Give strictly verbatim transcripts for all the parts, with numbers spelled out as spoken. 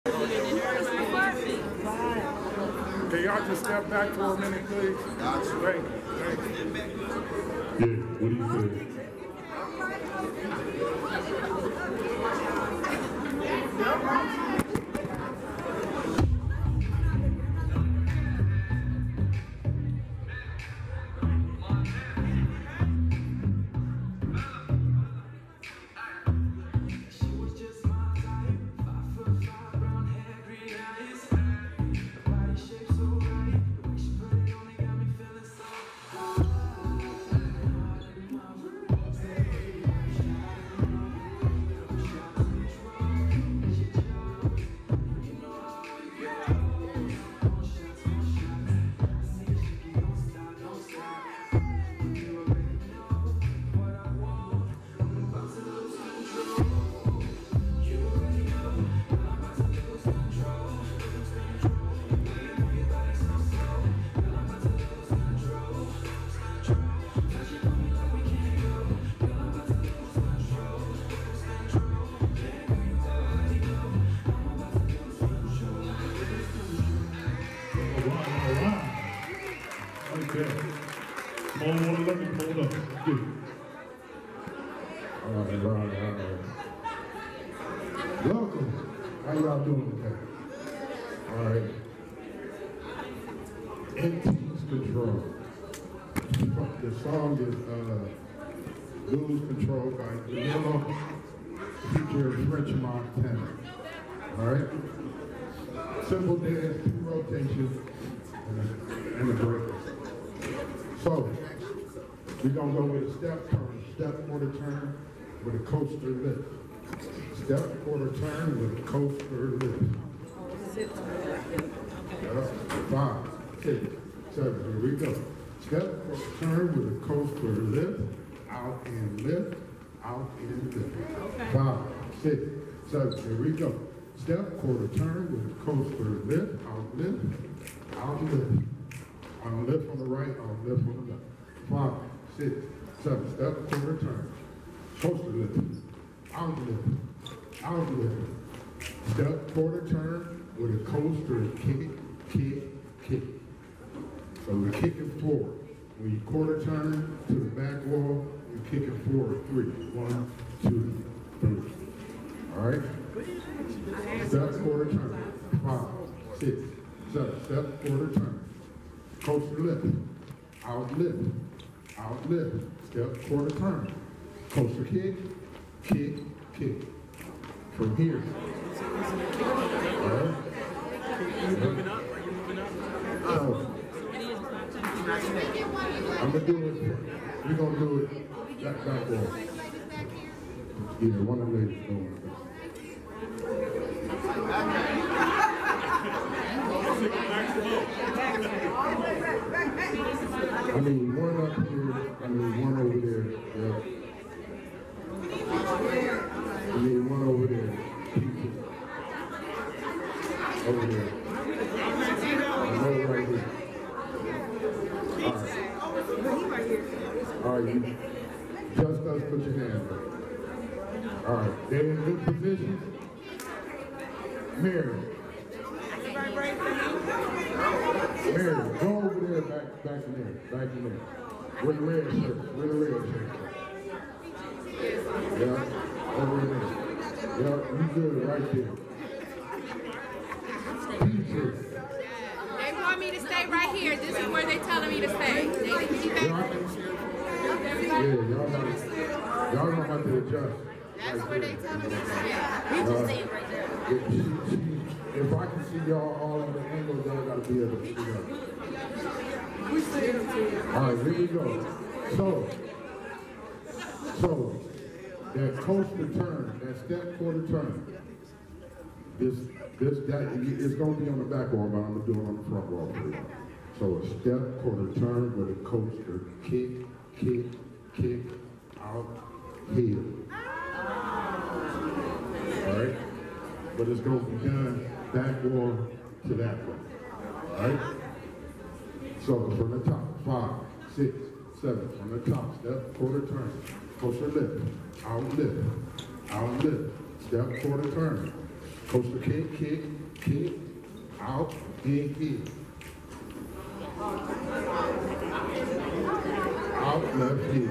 Can y'all just step back for a minute, please? Thank you. Thank you. Yeah, what do you say? Welcome. How y'all doing today? All right. Empties control. The song is uh, Lose Control by Yellow, featuring French Montana. All right. Simple dance, two rotations, and a break. So we're gonna go with a step turn, step quarter turn with a coaster lift. Step quarter turn with a coaster lift. Uh, five, six, seven, here we go. Step quarter turn with a coaster lift, out and lift, out and lift. Five, six, seven, here we go. Step quarter turn with a coaster lift, out lift, out lift. On the lift on the right, on the lift on the left. Five, six, seven, step quarter turn. Coaster lift, out lift, out lift. Step quarter turn with a coaster kick, kick, kick. So we're kicking forward. When you quarter turn to the back wall, you're kicking forward three. One, two, three. All right? Step quarter turn. Five, six, seven, step quarter turn. Coaster lift, out lift, out lift, step quarter turn. Coaster kick, kick, kick. From here. All right? Are you moving up? Are you moving up? So, I'm going to do it, we're going to do it back, back wall. Yeah, one of the ladies going with us. I mean, one up here, I mean, one over there. Yeah. I mean, one over there. Over there. Another right here. All right. All right, you just us, put your hands up. All right, they're in good position. Mary. Mary, go over there, back, back in there, back in there. With the red shirt, with the red shirt. Yeah, over there. Yeah, you good right there. Teacher. They want me to stay right here. This is where they're telling me to stay. They need me back. Yeah, y'all know, y'all know how to adjust. That's right where there. they telling me to stay. We just staying right there. If, she, she, if I can see y'all all at the angles, y'all gotta be able to see us. We stay up here. All right, here we go. So, so that coaster turn, that step quarter turn, this, this, that, it's gonna be on the back wall, but I'm gonna do it on the front wall for you. So a step quarter turn with a coaster, kick, kick, kick, out, heel. All right? But it's going to be done back wall to that way. All right? So from the top, five, six, seven, from the top, step, quarter turn, coaster lift, out lift, out lift, step, quarter turn, Coaster kick, kick, kick, out, in, in. Out, left, in.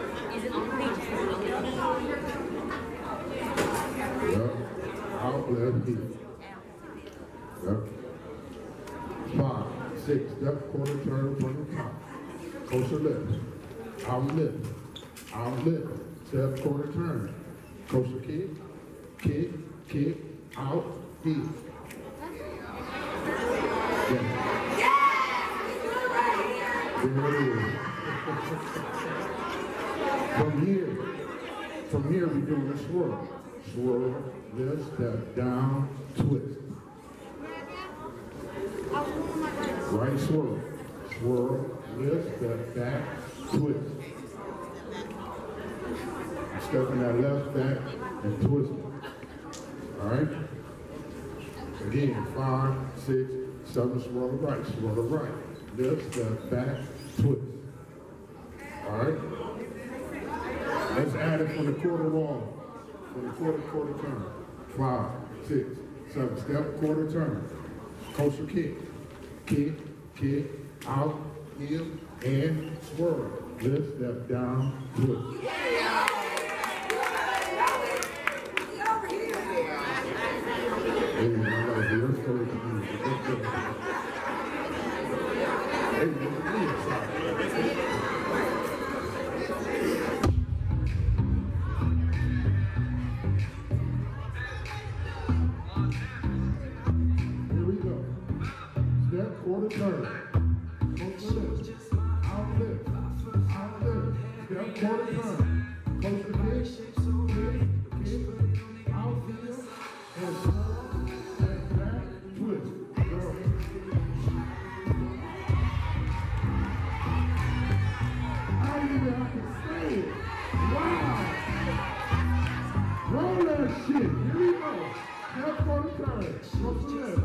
Yep. Out, left, in. Yep. Five, six, step, quarter turn from the top. Coaster lift. Out, lift. Out, lift. Step, quarter turn. Coaster kick, kick, kick, out, in. Yeah. There it is. From here, from here we're doing a swirl. Swirl, lift, step, down, twist. Right swirl. Swirl, lift, step, back, twist. Stepping that left back and twisting. All right? Again, five, six, seven, swirl to right, swirl to right. Lift, step, back, twist. All right? Let's add it from the quarter wall. From the quarter, quarter turn. Five, six, seven, step, quarter turn. Coaster kick. Kick, kick, out, in, and swirl. Lift, step, down, twist. Yeah. Hey, my love, you're so confused. Hey, look at me. Here we go. Step, quarter turn. Coaster lift. Out lift. Out lift. Step, quarter turn. Coaster kick. Kick. Kick. Out heel. And swirl. Step back. Twist. Go. I didn't even have to say it. Wow. Roll that shit. Here we go. Step, quarter turn. Coaster lift.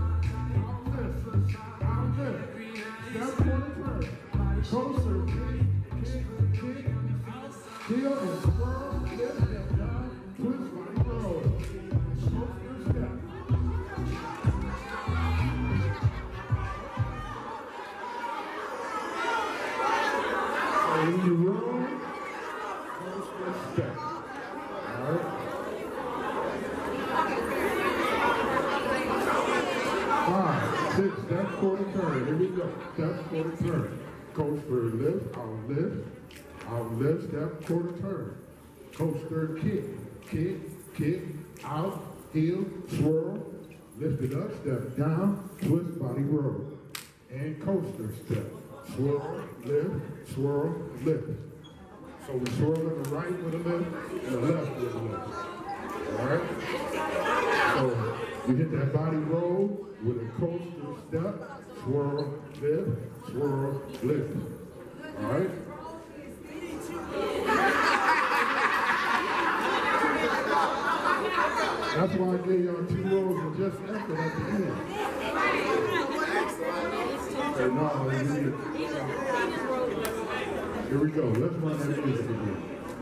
Step, quarter turn. Coaster, kick, kick, kick, heel and swirl, lift, step down, twist, body roll. Coaster step. So when you roll, coaster step. All right? Five, six, step, quarter turn. Here we go. Step, quarter turn. Coaster lift, out lift, out lift, step, quarter turn. Coaster kick, kick, kick, out, heel, swirl, lift it up, step down, twist, body roll. And coaster step. Swirl, lift, swirl, lift. So we swirl in the right with a lift and the left with a lift. All right? So we hit that body roll with a coaster step, swirl, lift, swirl, lift. All right? That's why I gave y'all two rolls and just effort at the end. Hey, no, you need it. Here we go. Let's run that music again.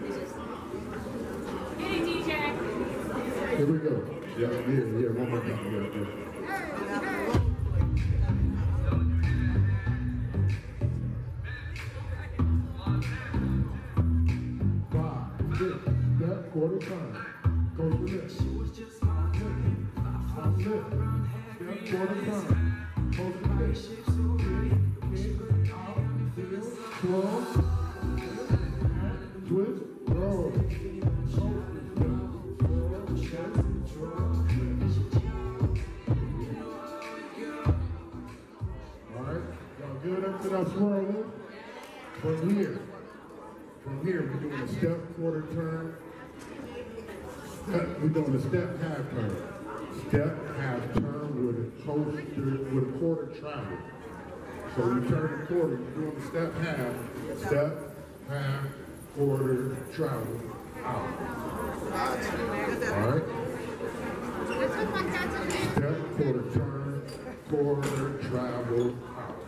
Here we go. Yeah, yeah, yeah. One more time. Yeah, yeah. Step, quarter turn. Coaster lift. Out lift. Step, quarter turn. Coaster lift. Kick, kick, out, heel, swirl, twist, roll. Coaster step, swirl, step, swirl, lift. All right, y'all good up to that swirl lift? From here. From here, we're doing a step, quarter turn. Step, we're doing a step, half turn. Step, half turn with a coaster, with a quarter travel. So we turn the quarter, we're doing the step, half, step, half, quarter, travel, out. All right? Step, quarter turn, quarter, travel, out.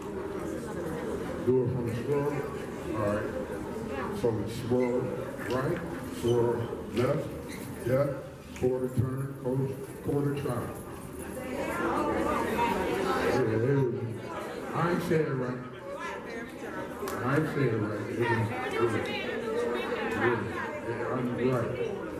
Do it from the swirl. All right. So we swirl right, swirl left, step, quarter turn, coach, quarter travel. Yeah, it was, I ain't saying it right. I ain't saying it right. It was, it was, yeah, yeah, I'm right.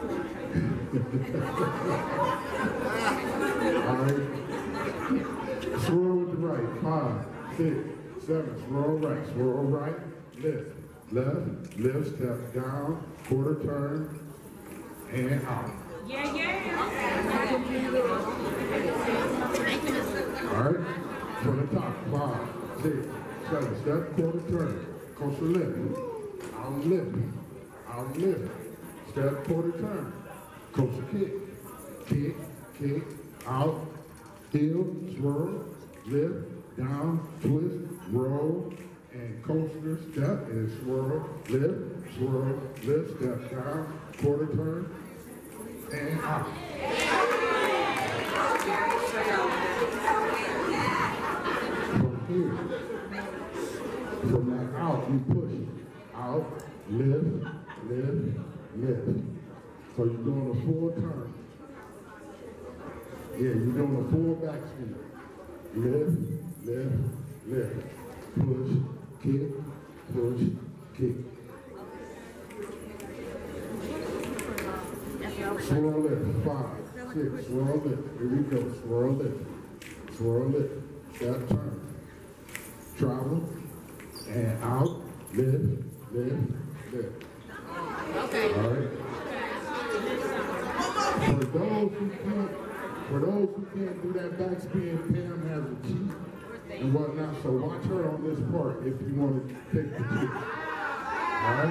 All right. Swirl with the right. Five, six, seven. Swirl right. Swirl right. Lift. Left. Lift. Step down. Quarter turn. And out. Yeah, yeah. All right. From the top. Five, six, seven. Step. Quarter turn. Coast lift. Out lift. Out lift. Step. Quarter turn. Coast kick. Kick. Kick. Out. Heel, swirl, lift, down, twist, roll, and coaster, step, and swirl, lift, swirl, lift, step down, quarter turn, and out. From here, from that out, you push, out, lift, lift, lift. So you're doing a full turn. Yeah, you're doing a full back spin. Lift, lift, lift. Push, kick, push, kick. Swirl lift. Five, six, swirl lift. Here we go. Swirl lift. Swirl lift. Step turn. Travel. And out. Lift, lift, lift. Okay. All right. For those who can't For those who can't do that back spin, Pam has a cheat and whatnot, so watch her on this part if you want to take the cheat. All right?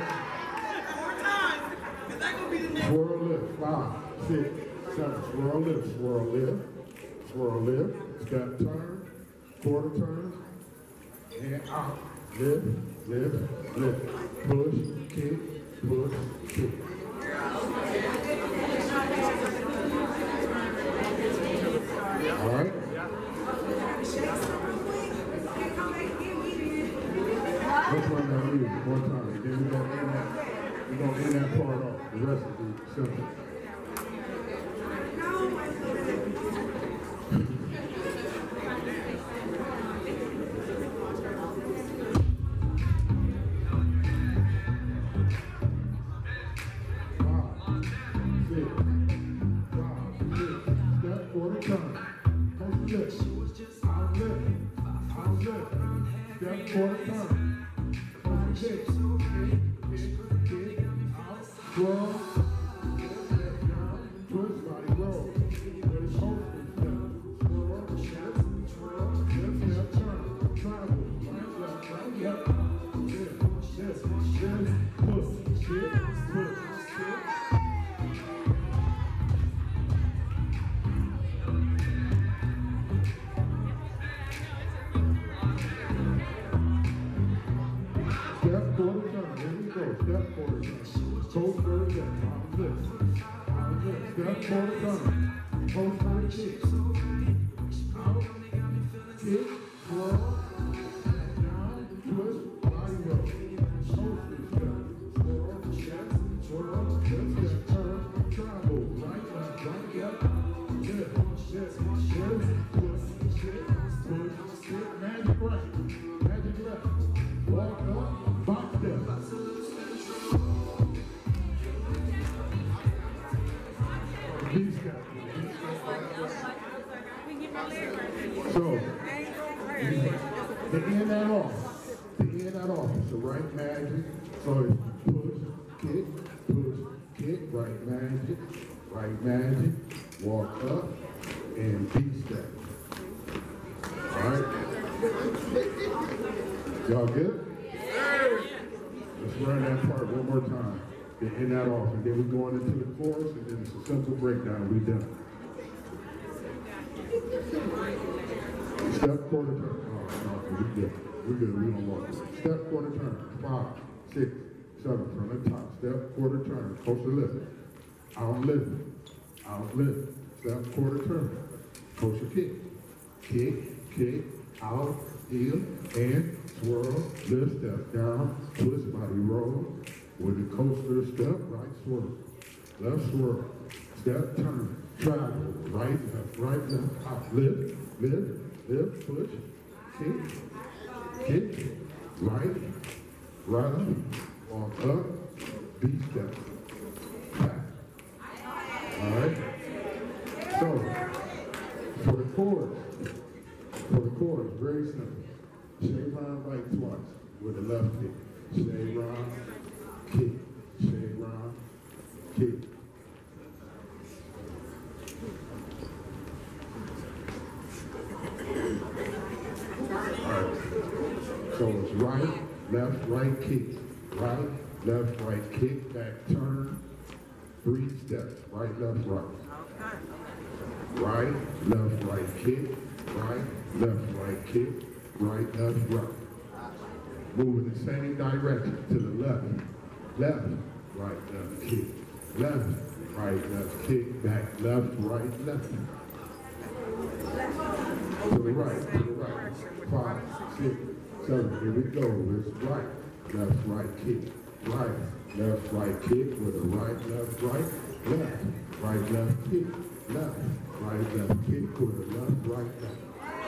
Swirl lift, five, six, seven, swirl lift, swirl lift, swirl lift, step turn, quarter turn, and out. Lift, lift, lift, push, kick, push, kick. All right? Let's run that music one time. Then we're going to end that, we're going to end that part off. The rest will be simple. Quarter turn. Kick, kick, kick, kick, out, swirl, lift, lift, down, twist, body roll. With his coaster step, swirl, lift, swirl, lift, step, turn, travel, right, left, right, left, lift, lift, lift, push, kick, push, kick. Step quarter turn, here we go, step quarter turn. Coast quarter turn, on lift, on lift, step quarter turn. Coast quarter kick, out, kick, swirl, down, twist, body roll. Coaster step, swirl, step, swirl, lift, step, turn, travel, right, left, right, left, lift, lift, lift, push, kick, push, kick, magic right, magic left. Walk up, box step. B-step. So, to end that off, to end that off, it's the right magic. So it's push, kick, push, kick, right magic, right magic, walk up, and B-step. All right? Y'all good? Let's run that part one more time. Then end that off. And then we're going into the chorus, and then it's a simple breakdown. We're done. Step quarter turn. Oh, no, we're good. We're good. We don't want it. Step quarter turn. Five, six, seven. From the top. Step quarter turn. Coaster lift. Out lift. Out lift. Step quarter turn. Coaster kick. Kick, kick, out, heel, and swirl, lift, step down, twist, body roll, with the coaster step, right swirl, left swirl, step, turn, travel, right, left, right, left, hop, lift, lift, lift, push, kick, kick, right, right, walk up, beat step, back. All right? So, for the chorus, for the chorus, very simple. Shake round right twice with the left kick. Shake round, kick, shake round, kick. Alright. So it's right, left, right kick. Right, left, right kick, back turn. Three steps. Right, left, right. Right, left, right kick. Right, left, right kick. Right, left, right. Move in the same direction to the left. Left, right, left kick. Left, right, left kick. Back, left, right, left. To the right, to the right. Five, six, seven. Here we go. It's right, left, right kick. Right, left, right kick with a right, left, right. Left, right, left kick. Left, right, left kick with a left, right, left.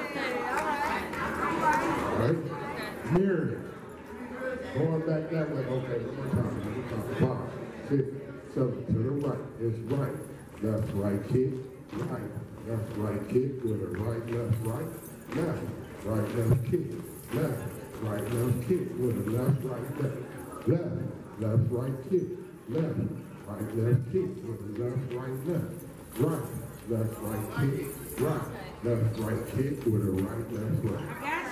All right? Mirror. Going back that way. Okay, one more time. One more time. Five, six, seven. To the right. It's right. Left, right kick. Right. Left, right kick with a right, left, right. Left. Right, left kick. Left. Right, left kick with a left, right, left. Left. Left, right kick. Left. Right, left kick with a left, right, left. Right. Left, right kick. Right. Left, right kick with a right, left, right.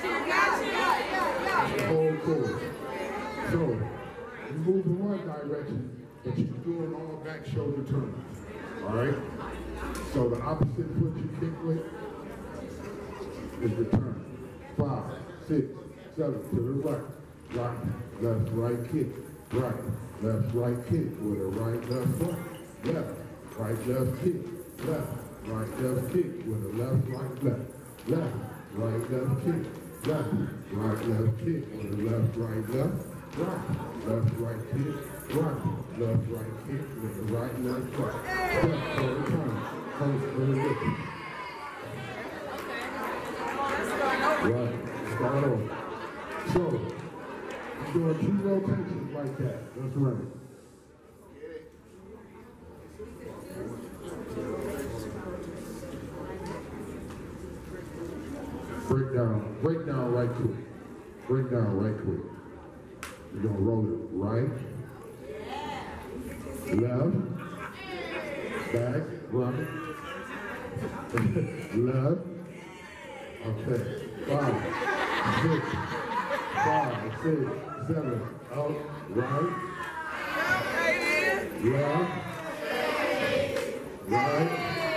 The whole chorus. So, you move in one direction, but you're doing all back shoulder turns. All right? So the opposite foot you kick with is the turn. Five, six, seven, to the right. Right, left, right kick. Right, left, right kick with a right, left, right. Left, right, left kick. Left, right, left kick with a left, right, left. Left, right, left kick. Left, right, left kick with a left, right, left. Right, left, right kick. Right, left, right kick with a right, left, right. Left, all the time. Coast for the lift. Right, start over. So, I'm doing two rotations like that. Let's run it. Break down, break down right quick. Break down right quick. We're gonna roll it right, left, back, right, left. Okay. Five, six, five, six, seven, out, right, left, right,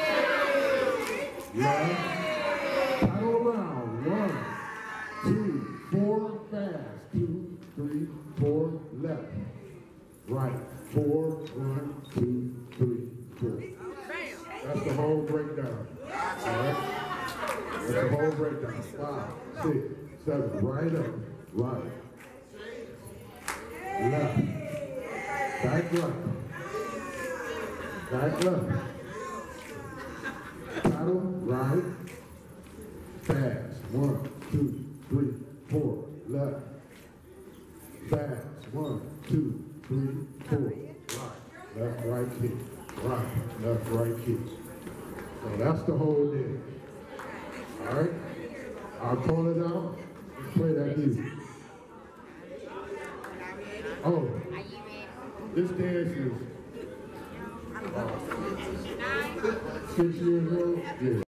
left. Paddle around. One, two, four, fast. Two, three, four, left. Right. Four, one, two, three, four. That's the whole breakdown. All right? That's the whole breakdown. Five, six, seven, right up, right. Left. Back right. Back left. Paddle, right. Fast. One, two, three, four. Left. Fast. One, two, three, four. Right. Left, right kick. Right. Left, right kick. So that's the whole day. All right? I'll call it out. Let's play that music. Oh, this dance is uh, six years old. Yeah.